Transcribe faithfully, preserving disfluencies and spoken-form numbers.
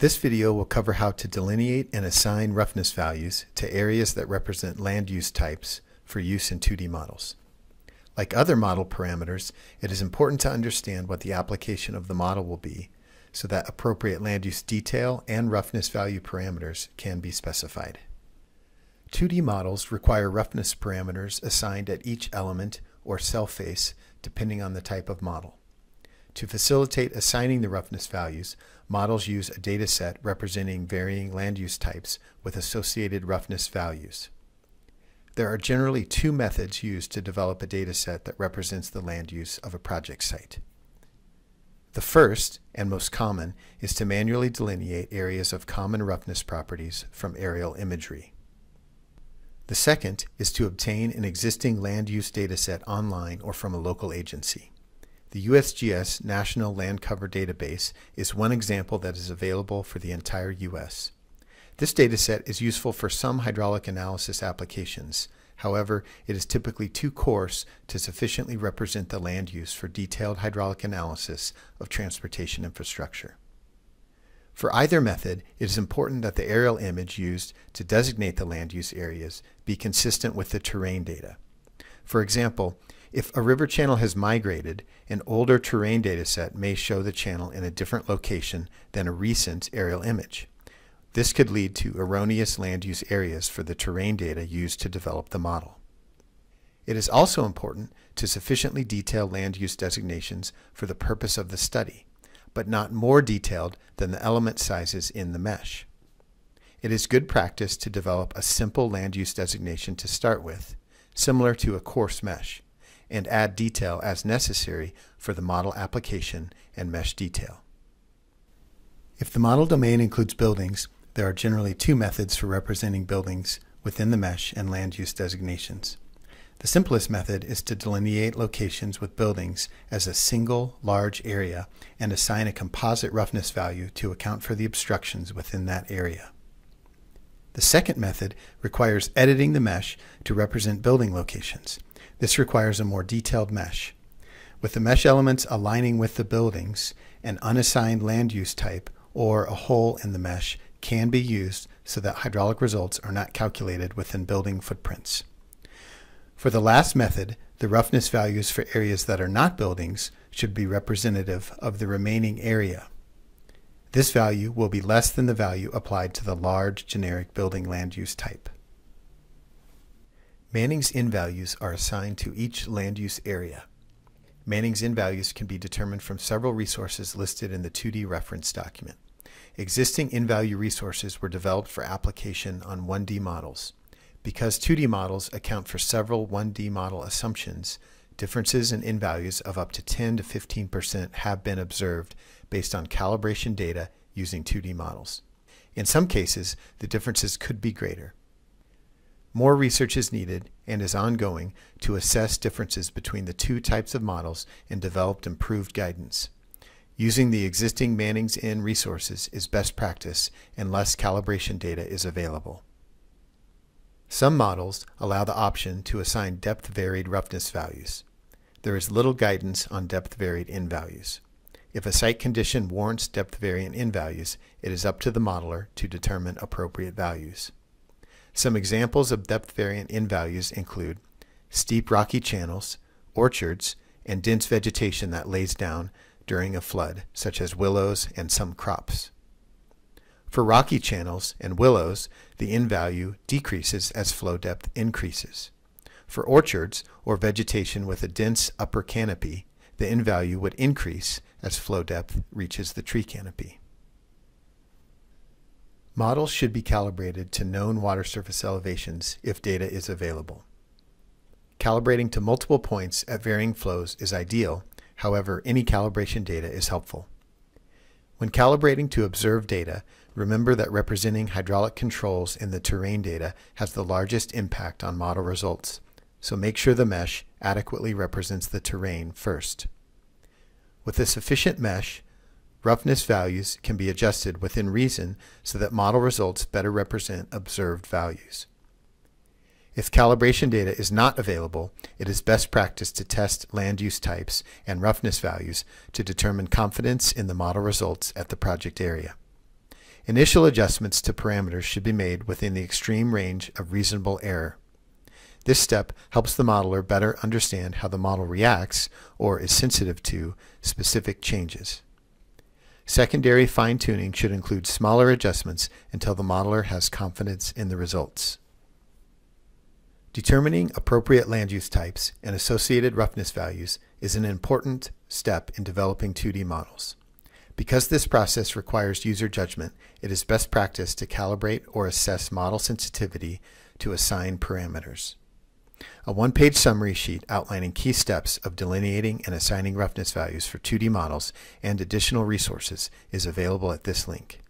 This video will cover how to delineate and assign roughness values to areas that represent land use types for use in two D models. Like other model parameters, it is important to understand what the application of the model will be so that appropriate land use detail and roughness value parameters can be specified. two D models require roughness parameters assigned at each element or cell face depending on the type of model. To facilitate assigning the roughness values, models use a data set representing varying land use types with associated roughness values. There are generally two methods used to develop a data set that represents the land use of a project site. The first, and most common, is to manually delineate areas of common roughness properties from aerial imagery. The second is to obtain an existing land use data set online or from a local agency. The U S G S National Land Cover Database is one example that is available for the entire U S. This dataset is useful for some hydraulic analysis applications. However, it is typically too coarse to sufficiently represent the land use for detailed hydraulic analysis of transportation infrastructure. For either method, it is important that the aerial image used to designate the land use areas be consistent with the terrain data. For example, if a river channel has migrated, an older terrain dataset may show the channel in a different location than a recent aerial image. This could lead to erroneous land use areas for the terrain data used to develop the model. It is also important to sufficiently detail land use designations for the purpose of the study, but not more detailed than the element sizes in the mesh. It is good practice to develop a simple land use designation to start with, similar to a coarse mesh, and add detail as necessary for the model application and mesh detail. If the model domain includes buildings, there are generally two methods for representing buildings within the mesh and land use designations. The simplest method is to delineate locations with buildings as a single large area and assign a composite roughness value to account for the obstructions within that area. The second method requires editing the mesh to represent building locations. This requires a more detailed mesh. With the mesh elements aligning with the buildings, an unassigned land use type or a hole in the mesh can be used so that hydraulic results are not calculated within building footprints. For the last method, the roughness values for areas that are not buildings should be representative of the remaining area. This value will be less than the value applied to the large generic building land use type. Manning's in values are assigned to each land use area. Manning's in values can be determined from several resources listed in the two D reference document. Existing in value resources were developed for application on one D models. Because two D models account for several one D model assumptions, differences in in values of up to ten to fifteen percent have been observed based on calibration data using two D models. In some cases, the differences could be greater. More research is needed and is ongoing to assess differences between the two types of models and develop improved guidance. Using the existing Manning's in resources is best practice unless calibration data is available. Some models allow the option to assign depth-varied roughness values. There is little guidance on depth-varied in values. If a site condition warrants depth-variant in values, it is up to the modeler to determine appropriate values. Some examples of depth-variant in values include steep rocky channels, orchards, and dense vegetation that lays down during a flood, such as willows and some crops. For rocky channels and willows, the in value decreases as flow depth increases. For orchards or vegetation with a dense upper canopy, the in value would increase as flow depth reaches the tree canopy. Models should be calibrated to known water surface elevations if data is available. Calibrating to multiple points at varying flows is ideal, however, any calibration data is helpful. When calibrating to observed data, remember that representing hydraulic controls in the terrain data has the largest impact on model results, so make sure the mesh adequately represents the terrain first. With a sufficient mesh, roughness values can be adjusted within reason so that model results better represent observed values. If calibration data is not available, it is best practice to test land use types and roughness values to determine confidence in the model results at the project area. Initial adjustments to parameters should be made within the extreme range of reasonable error. This step helps the modeler better understand how the model reacts or is sensitive to specific changes. Secondary fine-tuning should include smaller adjustments until the modeler has confidence in the results. Determining appropriate land use types and associated roughness values is an important step in developing two D models. Because this process requires user judgment, it is best practice to calibrate or assess model sensitivity to assign parameters. A one-page summary sheet outlining key steps of delineating and assigning roughness values for two D models and additional resources is available at this link.